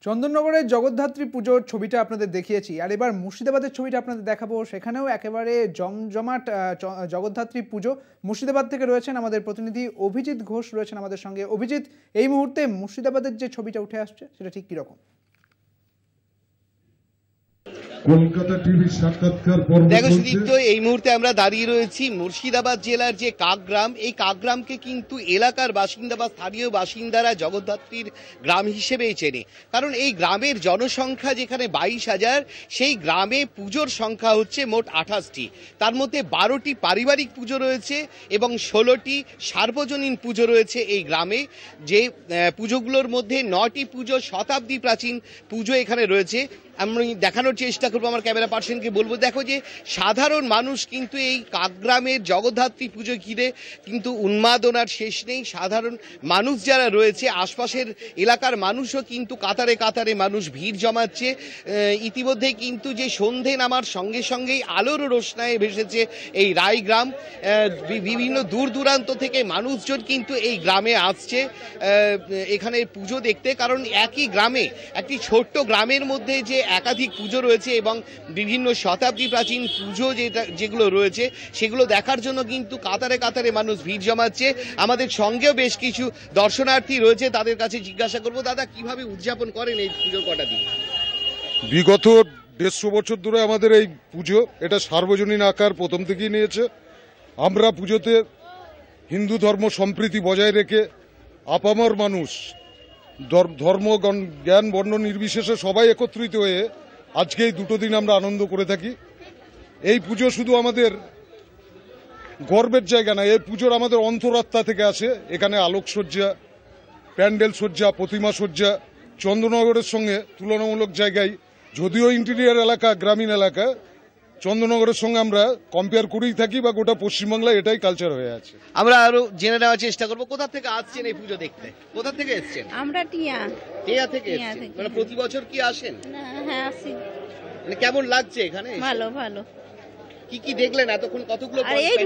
চন্দননগরের জগদ্ধাত্রী পুজোর ছবিটা আপনাদের দেখিয়েছি, আর এবার মুর্শিদাবাদের ছবিটা আপনাদের দেখাবো। সেখানেও একেবারে জমজমাট জগদ্ধাত্রী পুজো। মুর্শিদাবাদ থেকে রয়েছেন আমাদের প্রতিনিধি অভিজিৎ ঘোষ, রয়েছেন আমাদের সঙ্গে। অভিজিৎ, এই মুহূর্তে মুর্শিদাবাদের যে ছবিটা উঠে আসছে সেটা ঠিক কিরকম? কলকাতা টিভি সাক্ষাৎকার পর্ব। দেখো সুদীপ্ত, এই মুহূর্তে আমরা দাঁড়িয়ে রয়েছি মুর্শিদাবাদ জেলার যে কাকগ্রাম, এই কাকগ্রামকে কিন্তু এলাকার বাসিন্দা বা স্থানীয় বাসিন্দারা জগদ্ধাত্রীর গ্রাম হিসেবেই চেনে। কারণ এই গ্রামের জনসংখ্যা যেখানে 22,000, সেই গ্রামে পুজোর সংখ্যা হচ্ছে মোট 28টি। তার মধ্যে 12টি পারিবারিক পুজো রয়েছে এবং 16টি সার্বজনীন পুজো রয়েছে এই গ্রামে। যে পুজোগুলোর মধ্যে 9টি পুজো শতাব্দী প্রাচীন পুজো এখানে রয়েছে। আমি দেখানোর চেষ্টা করবো, আমার ক্যামেরা পার্সনকে বলবো, দেখো যে সাধারণ মানুষ কিন্তু এই কাকগ্রামের জগদ্ধাত্রী পুজো ঘিরে কিন্তু উন্মাদনার শেষ নেই। সাধারণ মানুষ যারা রয়েছে, আশপাশের এলাকার মানুষও কিন্তু কাতারে কাতারে মানুষ ভিড় জমাচ্ছে। ইতিমধ্যেই কিন্তু যে সন্ধে নামার সঙ্গে সঙ্গেই আলোর রোশনায় ভেসেছে এই রায়গ্রাম। বিভিন্ন দূর দূরান্ত থেকে মানুষজন কিন্তু এই গ্রামে আসছে এখানে পুজো দেখতে। কারণ একই গ্রামে, একটি ছোট্ট গ্রামের মধ্যে যে একাধিক পুজো রয়েছে এবং বিভিন্ন শতাব্দী প্রাচীন পুজো যেগুলো রয়েছে সেগুলো দেখার জন্য কিন্তু কাতারে কাতারে মানুষ ভিড় জমাচ্ছে। আমাদের সঙ্গেও বেশ কিছু দর্শনার্থী রয়েছে, তাদের কাছে জিজ্ঞাসা করবো, দাদা কিভাবে উদযাপন করেন এই পুজোর কটা দিন? বিগত 150 বছর ধরে আমাদের এই পুজো এটা সার্বজনীন আকার প্রথম থেকেই নিয়েছে। আমরা পুজোতে হিন্দু ধর্ম সম্প্রীতি বজায় রেখে আপামর মানুষ ধর্ম জ্ঞান বর্ণ নির্বিশেষে সবাই একত্রিত হয়ে আজকে এই দুটো দিন আমরা আনন্দ করে থাকি। এই পুজো শুধু আমাদের গর্বের জায়গা না, এই পুজোর আমাদের অন্তরাত্মা থেকে আসে। এখানে আলোকসজ্জা, প্যান্ডেল সজ্জা, প্রতিমা সজ্জা চন্দননগরের সঙ্গে তুলনামূলক জায়গায়, যদিও ইন্টেরিয়ার এলাকা, গ্রামীণ এলাকা, চন্দননগরের সঙ্গে আমরা কম্পেয়ার করেই থাকি বা গোটা পশ্চিমবাংলায় এটাই কালচার হয়ে আছে। আমরা আরো জেনে নেওয়ার চেষ্টা করবো, কোথা থেকে আসছেন এই পুজো দেখতে? কোথা থেকে এসেছেন? আমরা টিয়া থেকে এসেছেন। মানে প্রতি বছর কি আসেন? হ্যাঁ আসি। মানে কেমন লাগছে এখানে? ভালো ভালো। কি কি দেখলেন এতক্ষণ? কতগুলো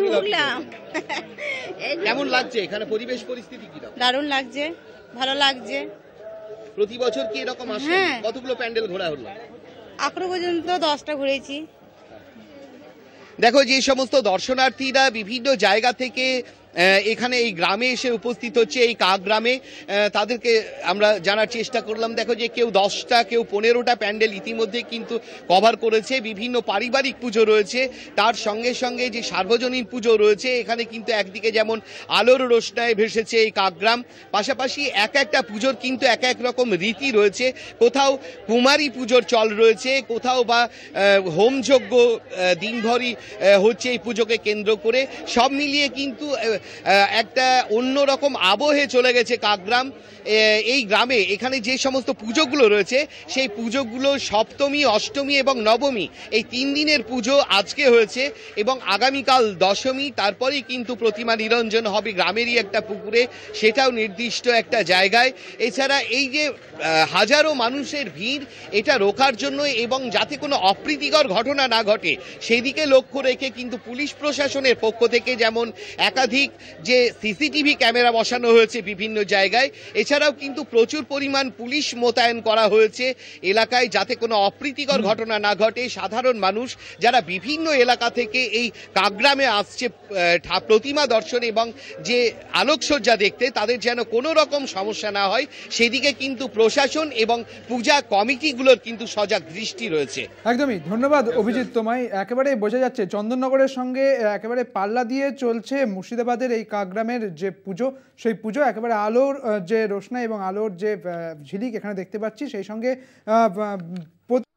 কেমন লাগছে এখানে? পরিবেশ পরিস্থিতি কি রকম? দারুণ লাগছে, ভালো লাগছে। প্রতি বছর কি এরকম আসে? কতগুলো প্যান্ডেল ঘোরা হলো? এখনো পর্যন্ত 10টা ঘুরেছি। দেখো, যে সমস্ত দর্শনার্থীরা বিভিন্ন জায়গা থেকে এখানে এই গ্রামে এসে উপস্থিত হচ্ছে, এই কাকগ্রামে, তাদেরকে আমরা জানার চেষ্টা করলাম। দেখো যে কেউ 10টা, কেউ 15টা প্যান্ডেল ইতিমধ্যে কিন্তু কভার করেছে। বিভিন্ন পারিবারিক পুজো রয়েছে, তার সঙ্গে সঙ্গে যে সার্বজনীন পুজো রয়েছে। এখানে কিন্তু একদিকে যেমন আলোর রোশনায় ভেসেছে এই কাকগ্রাম, পাশাপাশি এক একটা পুজোর কিন্তু এক এক রকম রীতি রয়েছে। কোথাও কুমারী পুজোর চল রয়েছে, কোথাও বা হোমযজ্ঞ দিনভরই হচ্ছে এই পুজোকে কেন্দ্র করে। সব মিলিয়ে কিন্তু একটা অন্যরকম আবহে চলে গেছে কাকগ্রাম। এই গ্রামে এখানে যে সমস্ত পুজোগুলো রয়েছে, সেই পুজোগুলো সপ্তমী, অষ্টমী এবং নবমী, এই 3 দিনের পুজো আজকে হয়েছে এবং আগামীকাল দশমী। তারপরেই কিন্তু প্রতিমা নিরঞ্জন হবে গ্রামেরই একটা পুকুরে, সেটাও নির্দিষ্ট একটা জায়গায়। এছাড়া এই যে হাজারো মানুষের ভিড়, এটা রোখার জন্য এবং যাতে কোনো অপ্রীতিকর ঘটনা না ঘটে সেই দিকে লক্ষ্য রেখে কিন্তু পুলিশ প্রশাসনের পক্ষ থেকে যেমন একাধিক যে সিসিটিভি ক্যামেরা বসানো হয়েছে বিভিন্ন জায়গায়, এছাড়াও কিন্তু প্রচুর পরিমাণ পুলিশ মোতায়েন করা হয়েছে এলাকায়, যাতে কোনো অপ্রীতিকর ঘটনা না ঘটে। সাধারণ মানুষ যারা বিভিন্ন এলাকা থেকে এই কাকগ্রামে আসছে প্রতিমা দর্শন এবং যে আলোকসজ্জা দেখতে, তাদের যেন কোনো রকম সমস্যা না হয় সেদিকে কিন্তু প্রশাসন এবং পূজা কমিটিগুলোর কিন্তু সজাগ দৃষ্টি রয়েছে। একদমই ধন্যবাদ অভিজিৎ তোমায়। একেবারে বোঝা যাচ্ছে চন্দননগরের সঙ্গে একেবারে পাল্লা দিয়ে চলছে মুর্শিদাবাদের এই কাকগ্রামের যে পুজো, সেই পুজো একেবারে আলোর যে রোশনাই এবং আলোর যে ঝিলিক এখানে দেখতে পাচ্ছি, সেই সঙ্গে